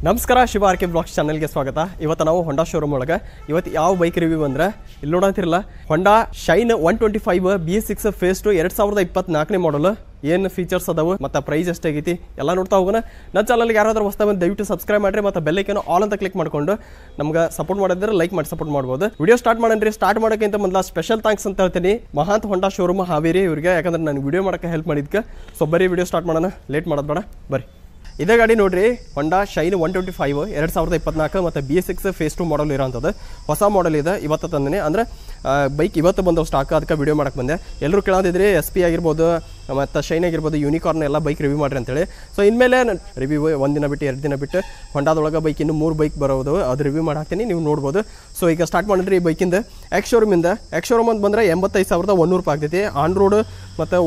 ನಮಸ್ಕಾರ Shiva RK blogs ಚಾನಲ್ಗೆ ಸ್ವಾಗತ. ಇವತ್ತು ನಾವು ಹೊಂಡಾ ಶೋರೂಮ್ ಒಳಗೆ ಇವತ್ತು ಯಾವ ಬೈಕ್ ರಿವ್ಯೂ ಅಂದ್ರೆ ಇಲ್ಲಿ ನೋಡಂತಿರಲ್ಲ ಹೊಂಡಾ ಶೈನ್ 125 BS6 ಫೇಸ್ 2 2024 ಮಾಡಲ್. ಏನು ಫೀಚರ್ಸ್ ಅದಾವು ಮತ್ತು ಪ್ರೈಸ್ ಎಷ್ಟಾಗೈತಿ ಎಲ್ಲ ನೋಡ್ತಾ ಹೋಗೋಣ. ನನ್ನ ಚಾನಲ್ಗೆ ಯಾರಾದ್ರೂ ಹೊಸ ಬಂದು ದಯವಿಟ್ಟು ಸಬ್ಸ್ಕ್ರೈಬ್ ಮಾಡಿರಿ ಮತ್ತು ಬೆಲ್ ಐಕಾನ್ ಆಲ್ ಅಂತ ಕ್ಲಿಕ್ ಮಾಡ್ಕೊಂಡು ನಮ್ಗೆ ಸಪೋರ್ಟ್ ಮಾಡಿದ್ರೆ ಲೈಕ್ ಮಾಡಿ ಸಪೋರ್ಟ್ ಮಾಡ್ಬೋದು. Video start ಮಾಡನ್ರಿ. ಸ್ಟಾರ್ಟ್ ಮಾಡೋಕ್ಕಿಂತ ಮೊದಲ ಸ್ಪೆಷಲ್ ಥ್ಯಾಂಕ್ಸ್ ಅಂತ ಹೇಳ್ತೀನಿ ಮಹಾಂತ್ ಹೊಂಡಾ ಶೋರೂಮ್ ಹಾವೇರಿ ಇವರಿಗೆ, ಯಾಕಂದ್ರೆ ನಾನು ವಿಡಿಯೋ ಮಾಡೋಕ್ಕೆ ಹೆಲ್ಪ್ ಮಾಡಿದ್ಕೆ. ಸೊ ಬರೀ ವಿಡಿಯೋ ಸ್ಟಾರ್ಟ್ ಮಾಡೋಣ, ಲೇಟ್ ಮಾಡೋದು ಬೇಡ, ಬರ್ರಿ. ಇದೇ ಗಾಡಿ ನೋಡ್ರಿ, ಹೊಂಡಾ ಶೈನ್ 125 2024 ಮತ್ತು BS6 ಫೇಸ್ 2 ಮಾಡಲ್ ಇರೋಂಥದ್ದು ಹೊಸ ಮಾಡಲ್ ಇದೆ. ಇವತ್ತು ತಂದಿನಿ ಅಂದರೆ ಬೈಕ್ ಇವತ್ತು ಬಂದವು ಸ್ಟಾಕ್, ಅದಕ್ಕೆ ವಿಡಿಯೋ ಮಾಡಕ್ಕೆ ಬಂದೆ. ಎಲ್ಲರೂ ಕೇಳೋದಿದ್ರಿ SP ಆಗಿರ್ಬೋದು ಮತ್ತು ಶೈನ್ ಆಗಿರ್ಬೋದು ಯೂನಿಕಾರ್ನ್ ಎಲ್ಲ ಬೈಕ್ ರಿವ್ಯೂ ಮಾಡಿರಿ ಅಂತೇಳಿ. ಸೊ ಇನ್ಮೇಲೆ ರಿವ್ಯೂ ಒಂದಿನ ಬಿಟ್ಟು 2 ದಿನ ಬಿಟ್ಟು ಹೊಂಡಾದೊಳಗೆ ಬೈಕ್ ಇನ್ನು 3 ಬೈಕ್ ಬರೋದು, ಅದು ರಿವ್ಯೂ ಮಾಡಾಕ್ತೀನಿ, ನೀವು ನೋಡ್ಬೋದು. ಸೊ ಈಗ ಸ್ಟಾರ್ಟ್ ಮಾಡಿದ್ರಿ ಈ ಬೈಕಿಂದ ಎಕ್ಸ್ ಶೋರೂಮಿಂದ. ಎಕ್ಸ್ ಶೋರೂಮ್ ಅಂತ ಬಂದರೆ 85,100 ರೂಪಾಯಿ ಆಗ್ತೈತಿ ಆನ್ ರೋಡ್, ಮತ್ತು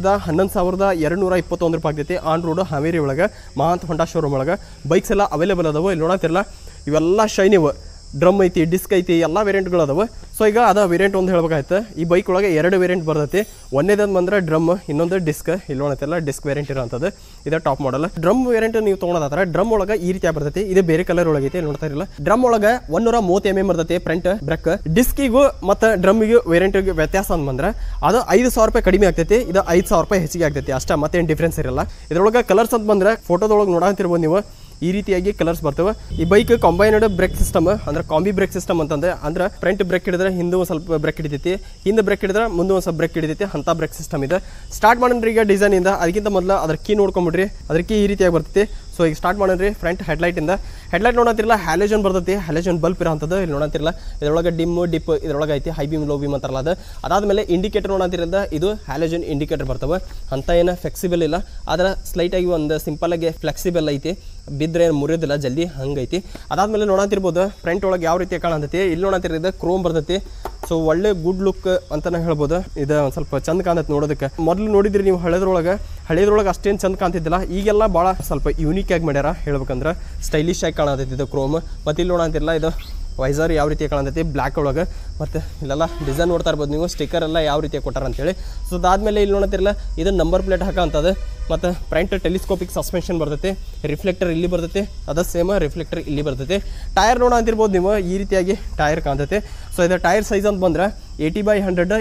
1,11,221 ರೂಪಾಯಿ ಆಗ್ತೈತಿ ಆನ್ ರೋಡ್ ಹಾವೇರಿ ಒಳಗೆ ಮಹಾಂತ್ ಹೊಂಡಾ ಶೋರೂಮ್ ಒಳಗೆ. ಬೈಕ್ಸ್ ಎಲ್ಲ ಅವೈಲೇಬಲ್ ಅದಾವೆ. ಇಲ್ಲಿ ನೋಡತ್ತಿರಲ್ಲ ಇವೆಲ್ಲ ಶೈನ್ ಇವು, ಡ್ರಮ್ ಐತಿ, ಡಿಸ್ಕ್ ಐತಿ, ಎಲ್ಲ ವೇರಿಯಂಟ್ಗಳು ಅದಾವೆ. ಸೊ ಈಗ ಅದ ವೇರಿಯಂಟ್ ಒಂದು ಹೇಳ್ಬೇಕಾಯ್ತು. ಈ ಬೈಕ್ ಒಳಗೆ 2 ವೇರಿಯಂಟ್ ಬರ್ತೈತಿ. ಒಂದೇದಂದು ಬಂದರೆ ಡ್ರಮ್, ಇನ್ನೊಂದು ಡಿಸ್ಕ್. ಇಲ್ಲಿ ನೋಡತ್ತಿರಲ್ಲ ಡಿಸ್ಕ್ ವೇರಿಯಂಟ್ ಇರೋಂಥದ್ದು ಇದು ಟಾಪ್ ಮಾಡಲ್. ಡ್ರಮ್ ವೇರಿಯಂಟ್ ನೀವು ತೊಗೊಳೋದಾದ್ರೆ ಡ್ರಮ್ ಒಳಗೆ ಈ ರೀತಿ ಬರ್ತೈತಿ. ಇದು ಬೇರೆ ಕಲರ್ ಒಳಗೈತಿ, ನೋಡ್ತಾ ಇರಲ್ಲ. ಡ್ರಮ್ ಒಳಗೆ 130 mm ಬರ್ತೈತಿ ಫ್ರಂಟ್ ಬ್ರೇಕ್. ಡಿಸ್ಕಿಗೂ ಮತ್ತು ಡ್ರಮ್ಮಿಗೂ ವೇರಿಯಂಟ್ಗೆ ವ್ಯತ್ಯಾಸ ಅಂತ ಬಂದ್ರೆ ಅದು 5,000 ರೂಪಾಯಿ ಕಡಿಮೆ ಆಗ್ತೈತಿ, ಇದು 5,000 ರೂಪಾಯಿ ಹೆಚ್ಚಿಗೆ ಆಗ್ತೈತಿ ಅಷ್ಟೇ, ಮತ್ತೇನು ಡಿಫ್ರೆನ್ಸ್ ಇರಲ್ಲ. ಇದ್ರೊಳಗೆ ಕಲರ್ಸ್ ಅಂತ ಬಂದರೆ ಫೋಟೋದೊಳಗೆ ನೋಡಂತಿರ್ಬೋದು ನೀವು, ಈ ರೀತಿಯಾಗಿ ಕಲರ್ಸ್ ಬರ್ತವೆ. ಈ ಬೈಕ್ ಕಾಂಬೈನ್ಡ್ ಬ್ರೇಕ್ ಸಿಸ್ಟಮ್ ಅಂದ್ರೆ ಕಾಂಬಿ ಬ್ರೇಕ್ ಸಿಸ್ಟಮ್ ಅಂತಂದ್ರೆ ಅಂದ್ರೆ ಫ್ರಂಟ್ ಬ್ರೇಕ್ ಹಿಡಿದ್ರೆ ಹಿಂದೆ ಒಂದು ಸ್ವಲ್ಪ ಬ್ರೇಕ್ ಹಿಡಿತೈತಿ, ಹಿಂದೆ ಬ್ರೇಕ್ ಹಿಡಿದ್ರೆ ಮುಂದೆ ಒಂದು ಸ್ವಲ್ಪ ಬ್ರೇಕ್ ಹಿಡಿತೈತಿ, ಅಂತ ಬ್ರೇಕ್ ಸಿಸ್ಟಮ್ ಇದೆ. ಸ್ಟಾರ್ಟ್ ಮಾಡ್ರಿ ಈಗ ಡಿಸೈನ್ ಇಂದ. ಅದಕ್ಕಿಂತ ಮೊದಲು ಅದ್ರ ಕೀ ನೋಡ್ಕೊಂಬಿಡ್ರಿ, ಅದ್ರ ಕೀ ಈ ರೀತಿಯಾಗಿ ಬರ್ತೈತಿ. ಸೊ ಈಗ ಸ್ಟಾರ್ಟ್ ಮಾಡ್ರಿ. ಫ್ರಂಟ್ ಹೆಡ್ಲೈಟಿಂದ ಹೆಡ್ಲೈಟ್ ನೋಡಂತಿರಲ್ಲ ಹ್ಯಾಲೋಜನ್ ಬರ್ತೈತಿ, ಹ್ಯಾಲೋಜನ್ ಬಲ್ಪ್ ಇರೋಂಥದ್ದು ಇಲ್ಲಿ ನೋಡಂತಿರಲ್ಲ. ಇದರೊಳಗೆ ಡಿಮ್ ಡಿಪ್ ಇದರೊಳಗೆ ಐತಿ, ಹೈ ಬೀಮ್ ಲೋ ಬೀಮ್ ಅಂತಾರಲ್ಲ ಅದು. ಅದಾದಮೇಲೆ ಇಂಡಿಕೇಟರ್ ನೋಡಂತಿರಲ್ಲ, ಇದು ಹ್ಯಾಲೋಜನ್ ಇಂಡಿಕೇಟರ್ ಬರ್ತವೆ. ಅಂತ ಏನು ಫ್ಲೆಕ್ಸಿಬಲ್ ಇಲ್ಲ, ಆದ್ರೆ ಸ್ಲೈಟಾಗಿ ಒಂದು ಸಿಂಪಲಾಗಿ ಫ್ಲೆಕ್ಸಿಬಲ್ ಐತಿ, ಬಿದ್ದರೆ ಏನು ಮುರಿಯೋದಿಲ್ಲ ಜಲ್ದಿ, ಹಂಗೈತಿ. ಅದಾದಮೇಲೆ ನೋಡಂತಿರ್ಬೋದು ಫ್ರಂಟ್ ಒಳಗೆ ಯಾವ ರೀತಿ ಕಾಣತೈತಿ. ಇಲ್ಲಿ ನೋಡಂತಿರೋದು ಕ್ರೋಮ್ ಬರ್ತೈತಿ. ಸೊ ಒಳ್ಳೆ ಗುಡ್ ಲುಕ್ ಅಂತಾನೆ ಹೇಳ್ಬೋದು. ಇದು ಒಂದು ಸ್ವಲ್ಪ ಚಂದ ಕಾಣತ್ತೆ ನೋಡೋದಕ್ಕೆ. ಮೊದಲು ನೋಡಿದ್ರಿ ನೀವು ಹಳೇದ್ರೊಳಗೆ ಅಷ್ಟೇನು ಚಂದ ಕಾಣ್ತಿದ್ದಿಲ್ಲ, ಈಗೆಲ್ಲ ಭಾಳ ಸ್ವಲ್ಪ ಯೂನಿಕ್ ಆಗಿ ಮಾಡ್ಯಾರ. ಹೇಳ್ಬೇಕಂದ್ರೆ ಸ್ಟೈಲಿಶ್ ಆಗಿ ಕಾಣತೈತಿ ಇದು ಕ್ರೋಮ್. ಮತ್ತು ಇಲ್ಲಿ ನೋಡಂತಿರಲ್ಲ ಇದು ವೈಸರ್ ಯಾವ ರೀತಿ ಕಾಣತೈತಿ ಬ್ಲ್ಯಾಕ್ ಒಳಗೆ. ಮತ್ತು ಇಲ್ಲೆಲ್ಲ ಡಿಸೈನ್ ನೋಡ್ತಾ ಇರ್ಬೋದು ನೀವು, ಸ್ಟಿಕ್ಕರ್ ಎಲ್ಲ ಯಾವ ರೀತಿ ಕೊಟ್ಟಾರ ಅಂತೇಳಿ. ಸೊ ಅದಾದಮೇಲೆ ಇಲ್ಲಿ ನೋಡ್ತಿರಲ್ಲ ಇದು ನಂಬರ್ ಪ್ಲೇಟ್ ಹಾಕೋಂಥದ್ದು. ಮತ್ತು ಫ್ರಂಟ್ ಟೆಲಿಸ್ಕೋಪಿಕ್ ಸಸ್ಪೆನ್ಷನ್ ಬರ್ತೈತಿ, ರಿಫ್ಲೆಕ್ಟರ್ ಇಲ್ಲಿ ಬರ್ತೈತಿ, ಅದು ಸೇಮ್ ರಿಫ್ಲೆಕ್ಟರ್ ಇಲ್ಲಿ ಬರ್ತೈತಿ. ಟೈರ್ ನೋಡಂತಿರ್ಬೋದು ನೀವು, ಈ ರೀತಿಯಾಗಿ ಟೈರ್ ಕಾಣ್ತೈತಿ. ಸೊ ಇದು ಟೈರ್ ಸೈಜ್ ಅಂತ ಬಂದ್ರೆ 80/100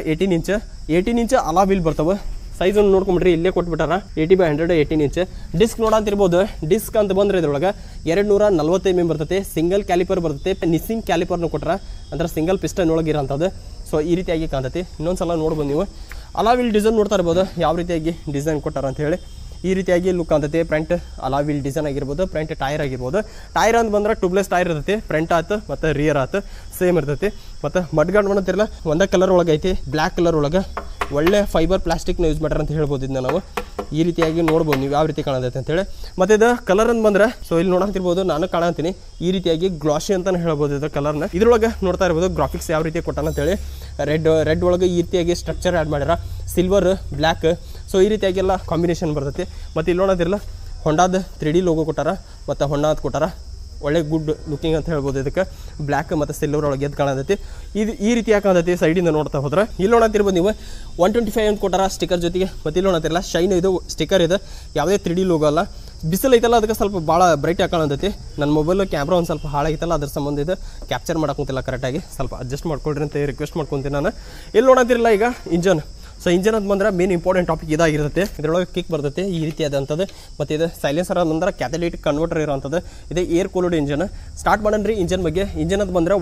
18 ಇಂಚ್ ಅಲಾ ವೀಲ್ ಬರ್ತವೆ. ಸೈಜ್ ಒಂದು ನೋಡ್ಕೊಂಬಿಡ್ರಿ, ಇಲ್ಲೇ ಕೊಟ್ಬಿಟ್ಟಾರ 80/100 18 ಇಂಚ್. ಡಿಸ್ಕ್ ನೋಡಂತಿರ್ಬೋದು, ಡಿಸ್ಕ್ ಅಂತ ಬಂದ್ರೆ ಇದ್ರೊಳಗೆ 240 mm ಬರ್ತೈತಿ. ಸಿಂಗಲ್ ಕ್ಯಾಲಿಪರ್ ಬರ್ತೈತಿ, ನಿಸ್ಸಿಂಗ್ ಕ್ಯಾಲಿಪರ್ನ ಕೊಟ್ಟಾರ, ಅಂದ್ರೆ ಸಿಂಗಲ್ ಪಿಸ್ಟನ್ ಒಳಗೆ ಇರೋಂಥದ್ದು. ಸೊ ಈ ರೀತಿಯಾಗಿ ಕಾಣ್ತೈತಿ. ಇನ್ನೊಂದ್ಸಲ ನೋಡ್ಬೋದು ನೀವು, ಅಲಾವಿಲ್ ಡಿಸೈನ್ ನೋಡ್ತಾ ಇರ್ಬೋದು ಯಾವ ರೀತಿಯಾಗಿ ಡಿಸೈನ್ ಕೊಟ್ಟಾರ ಅಂತ ಹೇಳಿ. ಈ ರೀತಿಯಾಗಿ ಲುಕ್ ಅಂತೈತಿ. ಫ್ರಂಟ್ ಅಲಾವಿಲ್ ಡಿಸೈನ್ ಆಗಿರ್ಬೋದು, ಫ್ರಂಟ್ ಟೈರ್ ಆಗಿರ್ಬೋದು. ಟೈರ್ ಅಂತ ಬಂದ್ರೆ ಟ್ಯೂಬ್ಲೆಸ್ ಟೈರ್ ಇರ್ತೈತಿ, ಫ್ರಂಟ್ ಆಯ್ತು ಮತ್ತು ರಿಯರ್ ಆಯ್ತು ಸೇಮ್ ಇರ್ತೈತಿ. ಮತ್ತು ಮಡ್ಗಾರ್ಡ್ ಮಾಡಂತಿರಲ್ಲ ಒಂದೇ ಕಲರ್ ಒಳಗೆ ಐತಿ, ಬ್ಲ್ಯಾಕ್ ಕಲರ್ ಒಳಗೆ. ಒಳ್ಳೆ ಫೈಬರ್ ಪ್ಲಾಸ್ಟಿಕ್ನ ಯೂಸ್ ಮಾಡ್ಯಾರ ಅಂತ ಹೇಳ್ಬೋದು. ಇದನ್ನ ನಾವು ಈ ರೀತಿಯಾಗಿ ನೋಡ್ಬೋದು ನೀವು ಯಾವ ರೀತಿ ಕಾಣತೈತೆ ಅಂತೇಳಿ. ಮತ್ತು ಇದು ಕಲರ್ ಅಂತ ಬಂದರೆ ಸೊ ಇಲ್ಲಿ ನೋಡಂತಿರ್ಬೋದು, ನಾನು ಕಾಣಂತೀನಿ ಈ ರೀತಿಯಾಗಿ ಗ್ಲಾಸಿ ಅಂತಲೇ ಹೇಳ್ಬೋದು ಇದು ಕಲರ್ನ. ಇದ್ರೊಳಗೆ ನೋಡ್ತಾ ಇರ್ಬೋದು ಗ್ರಾಫಿಕ್ಸ್ ಯಾವ ರೀತಿ ಕೊಟ್ಟಾನ ಅಂತೇಳಿ. ರೆಡ್ ಒಳಗೆ ಈ ರೀತಿಯಾಗಿ ಸ್ಟ್ರಕ್ಚರ್ ಆ್ಯಡ್ ಮಾಡ್ಯಾರ, ಸಿಲ್ವರ್ ಬ್ಲ್ಯಾಕ್. ಸೊ ಈ ರೀತಿಯಾಗೆಲ್ಲ ಕಾಂಬಿನೇಷನ್ ಬರ್ತೈತಿ. ಮತ್ತು ಇಲ್ಲಿ ನೋಡೋದಿರಲ್ಲ ಹೊಂಡಾದ 3D ಲೋಗೋ ಕೊಟ್ಟಾರ ಮತ್ತು ಹೊಂಡಾದ ಕೊಟ್ಟಾರ. ಒಳ್ಳೆ ಗುಡ್ ಲುಕಿಂಗ್ ಅಂತ ಹೇಳ್ಬೋದು. ಇದಕ್ಕೆ ಬ್ಲ್ಯಾಕ್ ಮತ್ತು ಸಿಲ್ವರ್ ಒಳಗೆ ಎದ್ದು ಕಾಣತೈತಿ. ಇದು ಈ ರೀತಿಯಾಗಿ ಕಾಣತೈತಿ ಸೈಡಿಂದ ನೋಡ್ತಾ ಹೋದ್ರೆ. ಇಲ್ಲಿ ನೋಡಂತಿರ್ಬೋದು ನೀವು 125 ಅಂತ ಕೊಟ್ಟಾರ ಸ್ಟಿಕ್ಕರ್ ಜೊತೆಗೆ. ಮತ್ತು ಇಲ್ಲಿ ನೋಡಂತಿರಲ್ಲ ಶೈನ್ ಇದು ಸ್ಟಿಕ್ಕರ್ ಇದೆ, ಯಾವುದೇ 3D ಲೋಗೋ ಅಲ್ಲ. ಬಿಸಿಲು ಐತಲ್ಲ ಅದಕ್ಕೆ ಸ್ವಲ್ಪ ಭಾಳ ಬ್ರೈಟ್ ಆಗಿ ಕಾಣತೈತಿ. ನನ್ನ ಮೊಬೈಲ್ ಕ್ಯಾಮ್ರಾ ಒಂದು ಸ್ವಲ್ಪ ಹಾಳಾಗಿತ್ತಲ್ಲ, ಅದ್ರ ಸಂಬಂಧ ಇದು ಕ್ಯಾಪ್ಚರ್ ಮಾಡೋಕ್ಕಿಲ್ಲ ಕರೆಕ್ಟಾಗಿ, ಸ್ವಲ್ಪ ಅಡ್ಜಸ್ಟ್ ಮಾಡ್ಕೊಳ್ರಿ ಅಂತ ರಿಕ್ವೆಸ್ಟ್ ಮಾಡ್ಕೊತೀನಿ ನಾನು. ಇಲ್ಲಿ ನೋಡಂತಿರಲ್ಲ ಈಗ ಇಂಜನ್. ಸೊ ಇಂಜನ್ ಅಂತ ಬಂದ್ರೆ ಮೇನ್ ಇಂಪಾರ್ಟೆಂಟ್ ಟಾಪಿಕ್ ಇದಾಗಿರುತ್ತೆ. ಇದರೊಳಗೆ ಕಿಕ್ ಬರ್ತೈತಿ ಈ ರೀತಿಯಾದಂಥದ್ದು. ಮತ್ತು ಇದು ಸೈಲೆನ್ಸರ್ ಅಂದ್ರೆ ಕ್ಯಾಥಲಿಟಿಕ್ ಕನ್ವರ್ಟರ್ ಇರೋಂಥದ್ದು. ಇದು ಏರ್ ಕೂಲ್ಡ್ ಇಂಜನ್. ಸ್ಟಾರ್ಟ್ ಮಾಡನ್ರಿ ಇಂಜನ್ ಬಗ್ಗೆ. ಇಂಜನ್ ಅಂತ ಬಂದರೆ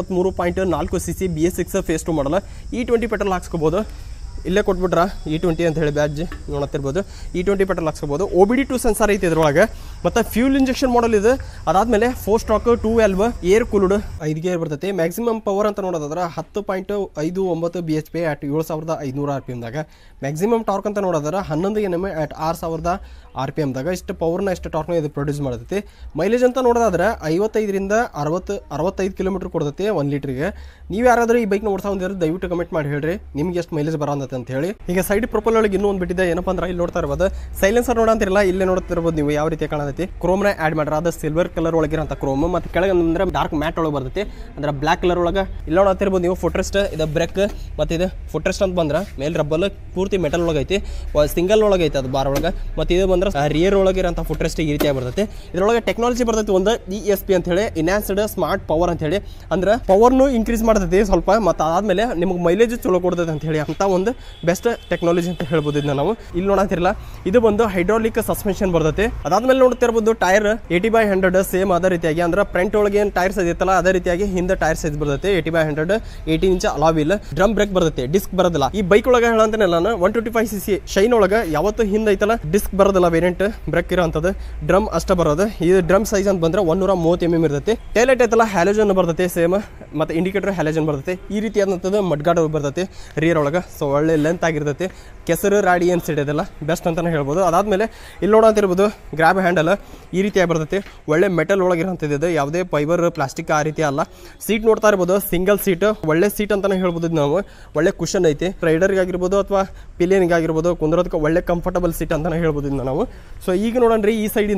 123.4 cc BS6 ಫೇಸ್ 2 ಮಾಡಲ್ಲ. E20 petrol ಹಾಕ್ಸ್ಕೋಬೋದು. ಇಲ್ಲೇ ಕೊಟ್ಬಿಟ್ರ E20 ಅಂತ ಹೇಳಿ ಬ್ಯಾಡ್ಜ್ ನೋಡ್ತಿರ್ಬೋದು. E20 petrol ಹಾಕ್ಸ್ಕೋಬೋದು. OBD2 ಸೆನ್ಸರ್ ಐತಿ ಇದ್ರೊಳಗೆ. ಮತ್ತು ಫ್ಯೂಲ್ ಇಂಜೆಕ್ಷನ್ ಮಾಡಲ್ ಇದೆ. ಅದಾದಮೇಲೆ 4 stroke 2 valve air cooled 5 gear ಬರ್ತೈತಿ. ಮ್ಯಾಕ್ಸಿಮಮ್ ಪವರ್ ಅಂತ ನೋಡೋದಾದ್ರೆ 10.59 BHP at 7500 RPM. Maximum torque ಅಂತ ನೋಡೋದಾದ್ರೆ 11 Nm ಅಟ್ 6000 RPM. ಇಷ್ಟು ಪವರ್ನ ಇಷ್ಟು ಟಾರ್ಕ್ನ ಇದು ಪ್ರೊಡ್ಯೂಸ್ ಮಾಡ್ತೈತಿ. ಮೈಲೇಜ್ ಅಂತ ನೋಡೋದಾದ್ರೆ 55ರಿಂದ 65 km ಕೊಡ್ತೈತಿ 1 ಲೀಟ್ರಿಗೆ. ನೀವು ಯಾರಾದರೂ ಈ ಬೈಕ್ನ ಓಡಿಸೋ ಹೊಂದಿದ್ರೆ ದಯವಿಟ್ಟು ಕಮೆಂಟ್ ಮಾಡಿ ಹೇಳ್ರಿ ನಿಮ್ಗೆ ಎಷ್ಟು ಮೈಲೇಜ್ ಬರೋಂತ. ಬರ್ತದೆ ಅಂತ ಹೇಳಿ. ಈಗ ಸೈಡ್ ಪ್ರೊಪಲ್ ಒಳಗೆ ಇನ್ನೂ ಒಂದು ಬಿಟ್ಟಿದೆ ಏನಪ್ಪ ಅಂದ್ರೆ ಇಲ್ಲಿ ನೋಡ್ತಾ ಇರ್ಬೋದು ಸೈಲೆನ್ಸರ್ ನೋಡಂತಿರಲ್ಲ, ಇಲ್ಲೇ ನೋಡ್ತಿರ್ಬೋದು ನೀವು ಯಾವ ರೀತಿ ಕಾಣತೈತಿ. ಕ್ರೋಮ್ನ ಆಡ್ ಮಾಡ್ರ ಅದು ಸಿಲ್ವರ್ ಕಲರ್ ಒಳಗಿರೋಂಥ ಕ್ರೋಮ್, ಮತ್ತೆ ಕೆಳಗೆ ಅಂದ್ರೆ ಡಾರ್ಕ್ ಮ್ಯಾಟ್ ಒಳಗೆ ಬರ್ತೈತಿ ಅಂದ್ರೆ ಬ್ಲಾಕ್ ಕಲರ್ ಒಳಗೆ. ಇಲ್ಲಿ ನೋಡತ್ತಿರ್ಬೋದು ನೀವು ಫುಟ್ರೆಸ್ಟ್, ಇದು ಬ್ರೇಕ್ ಮತ್ತೆ ಇದು ಫುಟ್ರೆಸ್ಟ್ ಅಂತ ಬಂದ್ರೆ ಮೇಲ್ ರಬ್ಬಲ್ ಪೂರ್ತಿ ಮೆಟಲ್ ಒಳಗೆ ಐತಿ, ಸಿಂಗಲ್ ಒಳಗೆ ಐತಿ ಅದು ಬಾರ್ ಒಳಗೆ. ಮತ್ತೆ ಇದು ಬಂದ್ರೆ ರಿಯರ್ ಒಳಗಿರೋಂಥ ಫುಟ್ರೆಸ್ಟ್ ಈ ರೀತಿಯಾಗಿ ಬರ್ತೈತಿ. ಇದರೊಳಗೆ ಟೆಕ್ನಾಲಜಿ ಬರ್ತೈತಿ ಒಂದು ESP ಅಂತ ಹೇಳಿ, ಇನ್ಹಾನ್ಸ್ಡ್ ಸ್ಮಾರ್ಟ್ ಪವರ್ ಅಂತ ಹೇಳಿ, ಅಂದ್ರೆ ಪವರ್ನು ಇನ್ಕ್ರೀಸ್ ಮಾಡ್ತೈತಿ ಸ್ವಲ್ಪ, ಮತ್ತೆ ಅದಾದ್ಮೇಲೆ ನಿಮ್ಗೆ ಮೈಲೇಜ್ ಚಲೋ ಕೊಡ್ತೈತೆ ಅಂತ ಹೇಳಿ ಅಂತ ಒಂದು ಬೆಸ್ಟ್ ಟೆಕ್ನಾಲಜಿ ಅಂತ ಹೇಳ್ಬೋದು ಇದನ್ನ ನಾವು. ಇಲ್ಲಿ ನೋಡಂತಿರಲ್ಲ ಇದು ಬಂದು ಹೈಡ್ರಾಲಿಕ್ ಸಸ್ಪೆನ್ಷನ್ ಬರ್ತೈತಿ. ಅದಾದ್ಮೇಲೆ ನೋಡ್ತಿರ್ಬೋದು ಟೈರ್ 80/100 ಸೇಮ್ ಅದೇ ರೀತಿಯಾಗಿ, ಅಂದ್ರೆ ಫ್ರಂಟ್ ಒಳಗೆ ಏನು ಟೈರ್ ಸೈಜ್ ಇತ್ತಲ್ಲ ಅದೇ ರೀತಿಯಾಗಿ ಹಿಂದೆ ಟೈರ್ ಸೈಜ್ ಬರ್ತೈತಿ 80/100, 18 inch alloy wheel, drum brake ಬರ್ತೈತಿ, ಡಿಸ್ಕ್ ಬರೋದಿಲ್ಲ. ಈ ಬೈಕ್ ಒಳಗೆ ಹೇಳಂತೇನೆ ನಾನು 125cc ಶೈನ್ ಒಳಗೆ ಯಾವತ್ತು ಹಿಂದೆ ಐತಲ್ಲ ಡಿಸ್ಕ್ ಬರೋದಿಲ್ಲ, ವೇರಿಯಂಟ್ ಬ್ರೇಕ್ ಇರೋಂಥದ್ದು, ಡ್ರಮ್ ಅಷ್ಟ ಬರೋದು. ಇದು ಡ್ರಮ್ ಸೈಜ್ ಅಂತ ಬಂದ್ರೆ 130 mm ಇರ್ತೈತಿ. ಟೈಲೈಟ್ ಐತಲ್ಲ ಹ್ಯಾಲೋಜನ್ ಬರ್ತೈತಿ ಸೇಮ್, ಮತ್ತೆ ಇಂಡಿಕೇಟರ್ ಹ್ಯಾಲೋಜನ್ ಬರ್ತೈತಿ. ಈ ರೀತಿಯಾದಂಥದ್ದು ಮಡ್ಗಾಡ್ ಬರ್ತೈತಿ ರಿಯರ್ ಒಳಗೆ. ಸೊ ಒಳ್ಳೆ ಲೆಂತ್ ಆಗಿರ್ತೈತಿ, ಕೆಸರು ರಾಡಿ ಏನು ಸಿಡಿಯೋದಿಲ್ಲ, ಬೆಸ್ಟ್ ಅಂತಾನೆ ಹೇಳ್ಬೋದು. ಅದಾದ್ಮೇಲೆ ಇಲ್ಲಿ ನೋಡಂತಿರ್ಬೋದು ಗ್ರಾಬ್ ಹ್ಯಾಂಡಲ್ ಈ ರೀತಿಯಾಗಿ ಬರ್ತೈತಿ, ಒಳ್ಳೆ ಮೆಟಲ್ ಒಳಗಿರೋಂಥದ್ದು, ಯಾವುದೇ ಫೈಬರ್ ಪ್ಲಾಸ್ಟಿಕ್ ಆ ರೀತಿ ಅಲ್ಲ. ಸೀಟ್ ನೋಡ್ತಾ ಇರ್ಬೋದು ಸಿಂಗಲ್ ಸೀಟ್, ಒಳ್ಳೆ ಸೀಟ್ ಅಂತಾನೆ ಹೇಳ್ಬೋದು ನಾವು. ಒಳ್ಳೆ ಕುಷನ್ ಐತಿ, ರೈಡರ್ಗೆ ಆಗಿರ್ಬೋದು ಅಥವಾ ಪಿಲಿಯನ್ಗೆ ಆಗಿರ್ಬೋದು ಕುಂದ್ರೋದಕ್ಕೆ ಒಳ್ಳೆ ಕಂಫರ್ಟಬಲ್ ಸೀಟ್ ಅಂತಾನೆ ಹೇಳ್ಬೋದು ಇದನ್ನ ನಾವು. ಸೊ ಈಗ ನೋಡೋಣ್ರಿ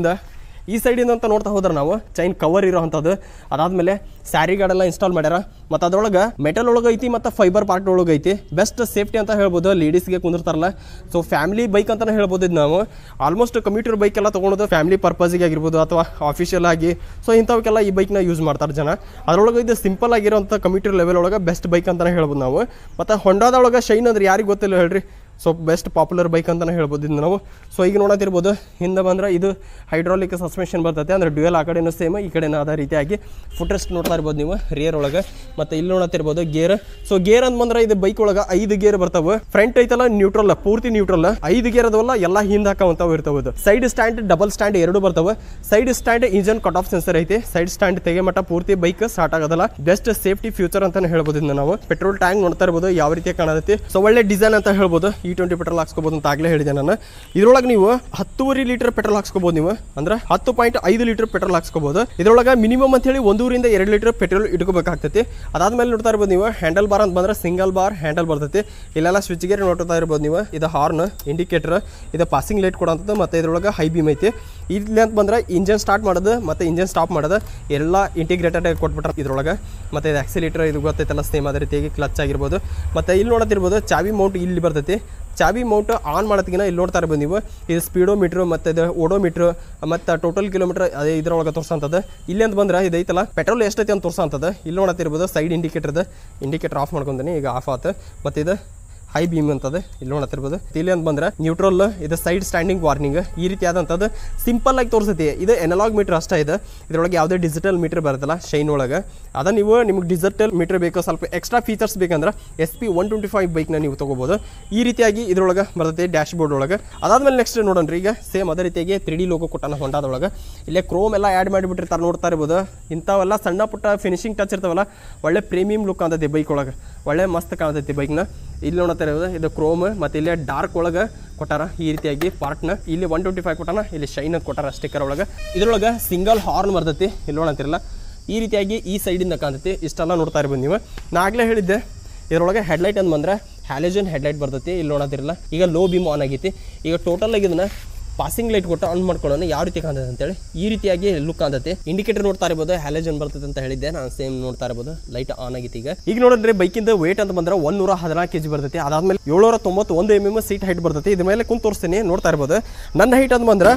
ಈ ಸೈಡಿಂದ ಅಂತ ನೋಡ್ತಾ ಹೋದ್ರೆ ನಾವು ಚೈನ್ ಕವರ್ ಇರೋವಂಥದ್ದು, ಅದಾದ್ಮೇಲೆ ಸ್ಯಾರಿ ಗಾರ್ಡೆಲ್ಲ ಇನ್ಸ್ಟಾಲ್ ಮಾಡ್ಯಾರ, ಮತ್ತು ಅದ್ರೊಳಗೆ ಮೆಟಲ್ ಒಳಗೆ ಐತಿ ಮತ್ತು ಫೈಬರ್ ಪಾರ್ಟ್ ಒಳಗೆ ಐತಿ. ಬೆಸ್ಟ್ ಸೇಫ್ಟಿ ಅಂತ ಹೇಳ್ಬೋದು, ಲೇಡೀಸ್ಗೆ ಕುಂದಿರ್ತಾರಲ್ಲ. ಸೊ ಫ್ಯಾಮಿಲಿ ಬೈಕ್ ಅಂತಾನೆ ಹೇಳ್ಬೋದು ಇದು ನಾವು. ಆಲ್ಮೋಸ್ಟ್ ಕಮ್ಯೂಟರ್ ಬೈಕ್ ಎಲ್ಲ ತೊಗೊಳೋದು ಫ್ಯಾಮಿಲಿ ಪರ್ಪಸ್ಗೆ ಆಗಿರ್ಬೋದು ಅಥವಾ ಆಫೀಷಿಯಲ್ ಆಗಿ, ಸೊ ಇಂಥವಕ್ಕೆಲ್ಲ ಈ ಬೈಕ್ನ ಯೂಸ್ ಮಾಡ್ತಾರೆ ಜನ. ಅದರೊಳಗೆ ಇದು ಸಿಂಪಲ್ ಆಗಿರೋಂಥ ಕಮ್ಯೂಟರ್ ಲೆವೆಲ್ ಒಳಗೆ ಬೆಸ್ಟ್ ಬೈಕ್ ಅಂತಾನೆ ಹೇಳ್ಬೋದು ನಾವು. ಮತ್ತು ಹೊಂಡಾದೊಳಗೆ ಶೈನ್ ಅಂದ್ರೆ ಯಾರಿಗೆ ಗೊತ್ತಿಲ್ಲ ಹೇಳ್ರಿ, ಸೊ ಬೆಸ್ಟ್ ಪಾಪ್ಯುಲರ್ ಬೈಕ್ ಅಂತಲೇ ಹೇಳ್ಬೋದು ಇದು ನಾವು. ಸೊ ಈಗ ನೋಡತ್ತಿರ್ಬೋದು ಹಿಂದೆ ಬಂದ್ರೆ ಇದು ಹೈಡ್ರಾಲಿಕ್ ಸಸ್ಪೆನ್ಷನ್ ಬರ್ತೈತೆ, ಅಂದರೆ ಡ್ಯೂಯಲ್ ಆ ಕಡೆನೂ ಸೇಮ್ ಈ ಕಡೆನೂ ಅದೇ ರೀತಿಯಾಗಿ. ಫುಟ್ರೆಸ್ಟ್ ನೋಡ್ತಾ ಇರ್ಬೋದು ನೀವು ರಿಯರ್ ಒಳಗೆ. ಮತ್ತು ಇಲ್ಲಿ ನೋಡತ್ತಿರ್ಬೋದು ಗೇರ್. ಸೊ ಗೇರ್ ಅಂತ ಬಂದ್ರೆ ಇದು ಬೈಕ್ ಒಳಗೆ 5 ಗೇರ್ ಬರ್ತಾವೆ. ಫ್ರಂಟ್ ಐತಲ್ಲ ನ್ಯೂಟ್ರಲ್, ಪೂರ್ತಿ ನ್ಯೂಟ್ರಲ್, 5 ಗೇರ್ ಅದಾವಲ್ಲ ಎಲ್ಲ ಹಿಂದೆ ಹಾಕುವಂಥವು ಇರ್ತಾವೆ. ಸೈಡ್ ಸ್ಟ್ಯಾಂಡ್ ಡಬಲ್ ಸ್ಟ್ಯಾಂಡ್ 2 ಬರ್ತಾವೆ. Side stand engine cut off sensor ಐತಿ, ಸೈಡ್ ಸ್ಟ್ಯಾಂಡ್ ತೆಗೆ ಮಟ್ಟ ಪೂರ್ತಿ ಬೈಕ್ ಸ್ಟಾರ್ಟ್ ಆಗೋದಲ್ಲ. ಬೆಸ್ಟ್ ಸೇಫ್ಟಿ ಫ್ಯೂಚರ್ ಅಂತಾನೆ ಹೇಳ್ಬೋದು ಇದನ್ನ ನಾವು. ಪೆಟ್ರೋಲ್ ಟ್ಯಾಂಕ್ ನೋಡ್ತಾ ಇರ್ಬೋದು ಯಾವ ರೀತಿ ಕಾಣತೈತಿ. ಸೊ ಒಳ್ಳೆ ಡಿಸೈನ್ ಅಂತ ಹೇಳ್ಬೋದು. E20 ಪೆಟ್ರೋಲ್ ಹಾಕ್ಸ್ಕೋಬಹುದು ಅಂತ ಆಗಲೇ ಹೇಳಿದೆ ನಾನು. ಇದ್ರೊಳಗೆ ನೀವು 10.5 ಲೀಟರ್ ಪೆಟ್ರೋಲ್ ಹಾಕ್ಸ್ಕೋಬಹುದು. ನೀವು ಅಂದ್ರೆ 10.5 ಲೀಟರ್ ಪೆಟ್ರೋಲ್ ಹಾಕ್ಸ್ಕೋಬಹುದು. ಇದ್ರೊಳಗೆ ಮಿನಿಮಮ್ ಅಂತ ಹೇಳಿ 1 ರಿಂದ 2 ಲೀಟರ್ ಪೆಟ್ರೋಲ್ ಇಟ್ಕೋಬೇಕಾಗ್ತೈತಿ. ಅದಾದ್ಮೇಲೆ ನೋಡ್ತಾ ಇರ್ಬೋದು ನೀವು ಹ್ಯಾಂಡಲ್ ಬಾರ್ ಅಂತ ಬಂದ್ರೆ ಸಿಂಗಲ್ ಬಾರ್ ಹ್ಯಾಂಡಲ್ ಬರ್ತೈತಿ. ಇಲ್ಲೆಲ್ಲ ಸ್ವಿಚ್ ಗೇರ್ ನೋಡ್ತಾ ಇರ್ಬೋದು ನೀವು. ಇದು ಹಾರ್ನ್, ಇಂಡಿಕೇಟರ್, ಇದು ಪಾಸಿಂಗ್ ಲೈಟ್ ಕೊಡೋಂಥದ್ದು, ಮತ್ತೆ ಇದ್ರೊಳಗೆ ಹೈ ಬೀಮ್ ಐತಿ. ಇಲ್ಲಿ ಅಂತ ಬಂದ್ರೆ ಇಂಜನ್ ಸ್ಟಾರ್ಟ್ ಮಾಡೋದು ಮತ್ತೆ ಇಂಜನ್ ಸ್ಟಾಪ್ ಮಾಡೋದು ಎಲ್ಲ ಇಂಟಿಗ್ರೇಟೆಡ್ ಆಗಿ ಕೊಟ್ಬಿಟ್ರೆ ಇದ್ರೊಳಗೆ. ಮತ್ತೆ ಇದು ಆಕ್ಸಿಲೇಟರ್ ಇದು ಗೊತ್ತೈತಲ್ಲ ಸೇಮ್ ಅದೇ ರೀತಿಯಾಗಿ ಕ್ಲಚ್ ಆಗಿರ್ಬೋದು. ಮತ್ತೆ ಇಲ್ಲಿ ನೋಡ್ತಿರ್ಬೋದು ಚಾವಿ ಮೌಂಟ್ ಇಲ್ಲಿ ಬರ್ತೈತಿ. ಚಾವಿ ಮೌಂಟ್ ಆನ್ ಮಾಡೋದಕ್ಕಿಂತ ಇಲ್ಲಿ ನೋಡ್ತಾ ಇರ್ಬೋದು ನೀವು. ಇದು ಸ್ಪೀಡೋ ಮೀಟ್ರು ಮತ್ತು ಇದು ಓಡೋಮೀಟ್ರು ಮತ್ತು ಟೋಟಲ್ ಕಿಲೋಮೀಟರ್ ಅದೇ ಇದ್ರೊಳಗೆ ತೋರಿಸೋಂಥದ್ದು. ಇಲ್ಲಿ ಅಂತ ಬಂದ್ರೆ ಇದೈತಲ್ಲ ಪೆಟ್ರೋಲ್ ಎಷ್ಟೈತಿ ಅಂತ ತೋರಿಸೋಂಥದ್ದು. ಇಲ್ಲಿ ನೋಡತ್ತಿರ್ಬೋದು ಸೈಡ್ ಇಂಡಿಕೇಟರ್ ಆಫ್ ಮಾಡ್ಕೊಂತೀನಿ, ಈಗ ಆಫ್ ಆಯ್ತು. ಮತ್ತು ಇದು ಹೈ ಬೀಮ್ ಅಂತದೆ ಇಲ್ಲಿ ನೋಡತ್ತಿರ್ಬೋದು. ಇಲ್ಲಿ ಅಂತ ಬಂದ್ರೆ ನ್ಯೂಟ್ರಲ್, ಇದು ಸೈಡ್ ಸ್ಟ್ಯಾಂಡಿಂಗ್ ವಾರ್ನಿಂಗ್ ಈ ರೀತಿಯಾದಂಥದ್ದು ಸಿಂಪಲ್ ಆಗಿ ತೋರಿಸುತ್ತೆ. ಇದು ಎನಲಾಗ್ ಮೀಟರ್ ಅಷ್ಟೇ ಇದೆ, ಇದರೊಳಗೆ ಯಾವುದೇ ಡಿಜಿಟಲ್ ಮೀಟರ್ ಬರುತ್ತಲ್ಲ ಶೈನ್ ಒಳಗೆ. ಅದ ನೀವು ನಿಮ್ಗೆ ಡಿಜಿಟಲ್ ಮೀಟರ್ ಬೇಕು, ಸ್ವಲ್ಪ ಎಕ್ಸ್ಟ್ರಾ ಫೀಚರ್ಸ್ ಬೇಕಂದ್ರೆ SP125 ಬೈಕ್ನ ನೀವು ತೊಗೋಬೋದು. ಈ ರೀತಿಯಾಗಿ ಇದ್ರೊಳಗೆ ಬರ್ತೈತೆ ಡ್ಯಾಶ್ ಬೋರ್ಡ್ ಒಳಗೆ. ಅದಾದ್ಮೇಲೆ ನೆಕ್ಸ್ಟ್ ನೋಡೋಣ್ರಿ ಈಗ ಸೇಮ್ ಅದೇ ರೀತಿಯಾಗಿ 3D ಲೋಗೋ ಕೊಟ್ಟಾನ ಹೊಂಡಾದೊಳಗೆ. ಇಲ್ಲೇ ಕ್ರೋಮ್ ಎಲ್ಲ ಆ್ಯಡ್ ಮಾಡಿಬಿಟ್ಟಿರ್ತಾರೆ ನೋಡ್ತಾ ಇರ್ಬೋದು. ಇಂಥವೆಲ್ಲ ಸಣ್ಣ ಪುಟ್ಟ ಫಿನಿಶಿಂಗ್ ಟಚ್ ಇರ್ತಾವಲ್ಲ, ಒಳ್ಳೆ ಪ್ರೀಮಿಯಂ ಲುಕ್ ಅಂತೈತಿ ಬೈಕ್ ಒಳಗೆ, ಒಳ್ಳೆ ಮಸ್ತ್ ಕಾಣ್ತೈತಿ ಬೈಕ್ನ. ಇಲ್ಲಿ ನೋಡ್ತಾ ಇರೋದು ಇದು ಕ್ರೋಮ್, ಮತ್ತು ಇಲ್ಲೇ ಡಾರ್ಕ್ ಒಳಗೆ ಕೊಟ್ಟಾರ ಈ ರೀತಿಯಾಗಿ ಪಾರ್ಟ್ನ. ಇಲ್ಲಿ 125 ಕೊಟ್ಟಾನ, ಇಲ್ಲಿ ಶೈನ್ ಕೊಟ್ಟಾರ ಸ್ಟಿಕ್ಕರ್ ಒಳಗೆ. ಇದ್ರೊಳಗೆ ಸಿಂಗಲ್ ಹಾರ್ನ್ ಬರ್ತೈತಿ ಇಲ್ಲಿ ನೋಡಂತಿರಲ್ಲ ಈ ರೀತಿಯಾಗಿ ಈ ಸೈಡಿಂದ ಕಾಣ್ತೈತಿ. ಇಷ್ಟೆಲ್ಲ ನೋಡ್ತಾ ಇರ್ಬೋದು ನೀವು. ನಾ ಆಗಲೇ ಹೇಳಿದ್ದೆ ಇದರೊಳಗೆ ಹೆಡ್ಲೈಟ್ ಅಂತ ಬಂದ್ರೆ ಹ್ಯಾಲೋಜನ್ ಹೆಡ್ಲೈಟ್ ಬರ್ತೈತಿ ಇಲ್ಲಿ ನೋಡಂತಿರಲ್ಲ. ಈಗ ಲೋ ಬೀಮ್ ಆನ್ ಆಗೈತಿ. ಈಗ ಟೋಟಲ್ ಆಗಿ ಇದನ್ನ ಪಾಸಿಂಗ್ ಲೈಟ್ ಕೊಟ್ಟು ಆನ್ ಮಾಡ್ಕೊಳ್ಳೋಣ ಯಾವ ರೀತಿ ಕಾಣ್ತೈತೆ ಅಂತೇಳಿ ಈ ರೀತಿಯಾಗಿ ಲುಕ್ ಕಾಣ್ತೈತಿ. ಇಂಡಿಕೇಟರ್ ನೋಡ್ತಾ ಇರ್ಬೋದು, ಹ್ಯಾಲೋಜನ್ ಬರ್ತೈತೆ ಅಂತ ಹೇಳಿದ್ದೆ ನಾನು. ಸೇಮ್ ನೋಡ್ತಾ ಇರ್ಬೋದು ಲೈಟ್ ಆನ್ ಆಗೈತಿ. ಈಗ ನೋಡಿದ್ರೆ ಬೈಕಿಂದ ವೇಟ್ ಅಂತ ಬಂದ್ರೆ 114 kg ಬರ್ತೈತಿ. ಅದಾದ್ಮೇಲೆ 791 mm ಸೀಟ್ ಹೈಟ್ ಬರ್ತೈತಿ. ಇದ್ರ ಮೇಲೆ ಕುಂತು ತೋರಿಸ್ತೀನಿ ನೋಡ್ತಾ ಇರ್ಬೋದು. ನನ್ನ ಹೈಟ್ ಅಂತ ಬಂದ್ರೆ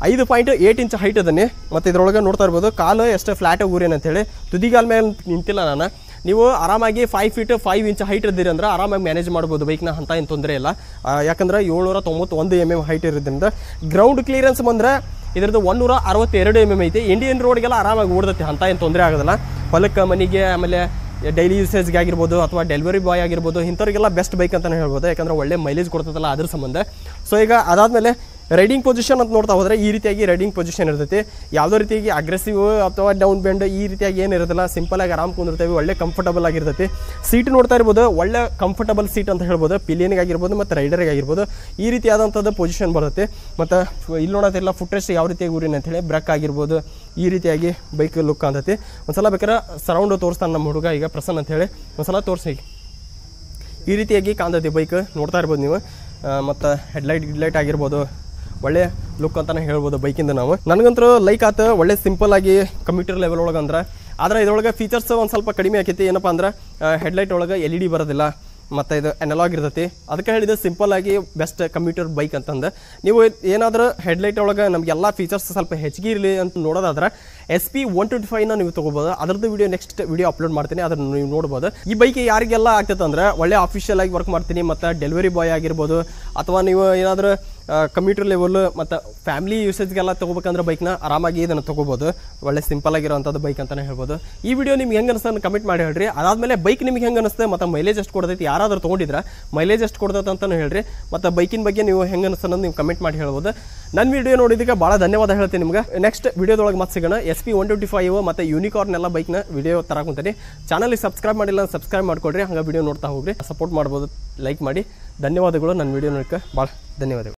5.8 ಇಂಚ್ ಹೈಟ್ ಅದನ್ನೇ. ಮತ್ತು ಇದ್ರೊಳಗೆ ನೋಡ್ತಾ ಇರ್ಬೋದು ಕಾಲು ಎಷ್ಟು ಫ್ಲಾಟ್ ಊರೇನು ಅಂತೇಳಿ. ತುದಿಗಾಲ ಮೇಲೆ ನಿಂತಿಲ್ಲ ನಾನು. ನೀವು ಆರಾಮಾಗಿ 5 feet 5 inch ಹೈಟ್ ಇದ್ದೀರಿ ಅಂದ್ರೆ ಆರಾಮಾಗಿ ಮ್ಯಾನೇಜ್ ಮಾಡ್ಬೋದು ಬೈಕ್ನ, ಅಂತ ಏನು ತೊಂದರೆ ಇಲ್ಲ. ಯಾಕಂದ್ರೆ 791 mm ಹೈಟ್ ಇರೋದ್ರಿಂದ. ಗ್ರೌಂಡ್ ಕ್ಲಿಯರೆನ್ಸ್ ಬಂದರೆ ಇದ್ರದ್ದು 162 mm ಐತಿ. ಇಂಡಿಯನ್ ರೋಡ್ಗೆಲ್ಲ ಆರಾಮಾಗಿ ಓಡ್ತೈತಿ, ಅಂತ ಏನು ತೊಂದರೆ ಆಗೋದಿಲ್ಲ. ಹೊಲಕ್ಕೆ ಮನೆಗೆ ಆಮೇಲೆ ಡೈಲಿ ಯೂಸೇಜ್ಗೆ ಆಗಿರ್ಬೋದು ಅಥವಾ ಡೆಲಿವರಿ ಬಾಯ್ ಆಗಿರ್ಬೋದು ಇಂಥವ್ರಿಗೆಲ್ಲ ಬೆಸ್ಟ್ ಬೈಕ್ ಅಂತಲೇ ಹೇಳ್ಬೋದು. ಯಾಕಂದರೆ ಒಳ್ಳೆ ಮೈಲೇಜ್ ಕೊಡ್ತದಲ್ಲ ಅದ್ರ ಸಂಬಂಧ. ಸೊ ಈಗ ಅದಾದಮೇಲೆ ರೈಡಿಂಗ್ ಪೊಸಿಷನ್ ಅಂತ ನೋಡ್ತಾ ಹೋದರೆ ಈ ರೀತಿಯಾಗಿ ರೈಡಿಂಗ್ ಪೊಸಿಷನ್ ಇರ್ತೈತಿ. ಯಾವುದೇ ರೀತಿಯಾಗಿ ಅಗ್ರೆಸಿವ್ ಅಥವಾ ಡೌನ್ ಬೆಂಡ್ ಈ ರೀತಿಯಾಗಿ ಏನಿರೋದಿಲ್ಲ, ಸಿಂಪಲಾಗಿ ಆರಾಮ್ ಕುಂದಿರ್ತೇವೆ, ಒಳ್ಳೆ ಕಂಫರ್ಟಬಲ್ ಆಗಿರ್ತೈತಿ. ಸೀಟ್ ನೋಡ್ತಾ ಇರ್ಬೋದು, ಒಳ್ಳೆ ಕಂಫರ್ಟಬಲ್ ಸೀಟ್ ಅಂತ ಹೇಳ್ಬೋದು. ಪಿಲಿಯನ್ಗೆ ಆಗಿರ್ಬೋದು ಮತ್ತು ರೈಡರ್ಗೆ ಆಗಿರ್ಬೋದು ಈ ರೀತಿಯಾದಂಥದ್ದು ಪೊಸಿಷನ್ ಬರುತ್ತೆ. ಮತ್ತು ಇಲ್ಲಿ ನೋಡೋದಿಲ್ಲ ಫುಟ್ರೆಸ್ಟ್ ಯಾವ ರೀತಿಯಾಗಿ ಊರಿನ ಅಂತೇಳಿ ಬ್ರೇಕ್ ಆಗಿರ್ಬೋದು ಈ ರೀತಿಯಾಗಿ ಬೈಕ್ ಲುಕ್ ಅಂತೈತಿ. ಒಂದ್ಸಲ ಬೇಕಾದ್ರೆ ಸರೌಂಡ್ ತೋರಿಸ್ತಾನೆ ನಮ್ಮ ಹುಡುಗ ಈಗ ಪ್ರಸನ್ನ ಅಂತೇಳಿ, ಒಂದ್ಸಲ ತೋರಿಸಿ. ಈ ರೀತಿಯಾಗಿ ಕಾಣ್ತೈತಿ ಬೈಕ್ ನೋಡ್ತಾ ಇರ್ಬೋದು ನೀವು. ಮತ್ತು ಹೆಡ್ಲೈಟ್ ಆಗಿರ್ಬೋದು ಒಳ್ಳೆ ಲುಕ್ ಅಂತಲೇ ಹೇಳ್ಬೋದು ಬೈಕಿಂದ ನಾವು. ನನಗಂತೂ ಲೈಕ್ ಆತ, ಒಳ್ಳೆ ಸಿಂಪಲ್ ಆಗಿ ಕಂಪ್ಯೂಟರ್ ಲೆವೆಲ್ ಒಳಗೆ ಅಂದ್ರೆ. ಆದರೆ ಇದ್ರೊಳಗೆ ಫೀಚರ್ಸ್ ಒಂದು ಸ್ವಲ್ಪ ಕಡಿಮೆ ಆಕೈತಿ. ಏನಪ್ಪ ಅಂದ್ರೆ ಹೆಡ್ಲೈಟ್ ಒಳಗೆ LED ಬರೋದಿಲ್ಲ, ಮತ್ತು ಇದು ಅನಲಾಗ್ ಇರ್ತೈತಿ. ಅದಕ್ಕೆ ಹೇಳಿದ್ದು ಸಿಂಪಲ್ ಆಗಿ ಬೆಸ್ಟ್ ಕಂಪ್ಯೂಟರ್ ಬೈಕ್ ಅಂತಂದು. ನೀವು ಏನಾದರೂ ಹೆಡ್ಲೈಟ್ ಒಳಗೆ ನಮಗೆಲ್ಲ ಫೀಚರ್ಸ್ ಸ್ವಲ್ಪ ಹೆಚ್ಚಿಗೆ ಇರಲಿ ಅಂತ ನೋಡೋದಾದ್ರೆ SP125ನ ನೀವು ತೊಗೋಬೋದು. ಅದರದ್ದು ವಿಡಿಯೋ ನೆಕ್ಸ್ಟ್ ವಿಡಿಯೋ ಅಪ್ಲೋಡ್ ಮಾಡ್ತೀನಿ, ಅದನ್ನು ನೀವು ನೋಡ್ಬೋದು. ಈ ಬೈಕ್ ಯಾರಿಗೆಲ್ಲ ಆಗ್ತೈತೆ ಅಂದರೆ ಒಳ್ಳೆ ಆಫಿಷಿಯಲ್ ಆಗಿ ವರ್ಕ್ ಮಾಡ್ತೀನಿ, ಮತ್ತು ಡೆಲಿವರಿ ಬಾಯ್ ಆಗಿರ್ಬೋದು, ಅಥವಾ ನೀವು ಏನಾದರೂ ಕಂಪ್ಯೂಟರ್ ಲೆವೆಲ್ ಮತ್ತು ಫ್ಯಾಮಿಲಿ ಯೂಸೇಜ್ಗೆಲ್ಲ ತೊಗೋಬೇಕಂದ್ರೆ ಬೈಕ್ನ ಆರಾಮಾಗಿ ಇದನ್ನು ತೊಗೋಬೋದು. ಒಳ್ಳೆ ಸಿಂಪಲ್ ಆಗಿರೋಂಥದ್ದು ಬೈಕ್ ಅಂತಲೇ ಹೇಳ್ಬೋದು. ಈ ವಿಡಿಯೋ ನಿಮ್ಗೆ ಹೆಂಗೆ ಅನಿಸ್ತದೆ ಕಮೆಂಟ್ ಮಾಡಿ ಹೇಳ್ರಿ. ಅದಾದಮೇಲೆ ಬೈಕ್ ನಿಮ್ಗೆ ಹೆಂಗೆ ಅನಿಸ್ತದೆ ಮತ್ತು ಮೈಲೇಜ್ ಎಷ್ಟು ಕೊಡ್ತೈತಿ, ಯಾರಾದರೂ ತೊಗೊಂಡಿದ್ರೆ ಮೈಲೇಜ್ ಎಷ್ಟು ಕೊಡ್ತೈತೆ ಅಂತಲೂ ಹೇಳ್ರಿ. ಮತ್ತು ಬೈಕಿನ ಬಗ್ಗೆ ನೀವು ಹೆಂಗೆ ಅನಿಸ್ತದೆ ನೀವು ಕಮೆಂಟ್ ಮಾಡಿ ಹೇಳ್ಬೋದು. ನನ್ನ ವಿಡಿಯೋ ನೋಡಿದ್ದಕ್ಕೆ ಭಾಳ ಧನ್ಯವಾದ ಹೇಳ್ತೀನಿ ನಿಮ್ಗೆ. ನೆಕ್ಸ್ಟ್ ವಿಡಿಯೋದೊಳಗೆ ಮತ್ತೆ ಸಿಗೋಣ. SP125 ಮತ್ತು ಯೂನಿಕಾರ್ನ್ ಎಲ್ಲ ಬೈಕ್ನ ವಿಡಿಯೋ ತರಕೊಂತೀನಿ. ಚಾನಲ್ಗೆ ಸಬ್ಸ್ಕ್ರೈಬ್ ಮಾಡಿಲ್ಲ ಸಬ್ಸ್ಕ್ರೈಬ್ ಮಾಡ್ಕೊಡ್ರಿ, ಹಂಗೆ ವಿಡಿಯೋ ನೋಡ್ತಾ ಹೋಗ್ರಿ, ಸಪೋರ್ಟ್ ಮಾಡ್ಬೋದು, ಲೈಕ್ ಮಾಡಿ. ಧನ್ಯವಾದಗಳು. ನನ್ನ ವಿಡಿಯೋ ನೋಡೋಕ್ಕೆ ಭಾಳ ಧನ್ಯವಾದಗಳು.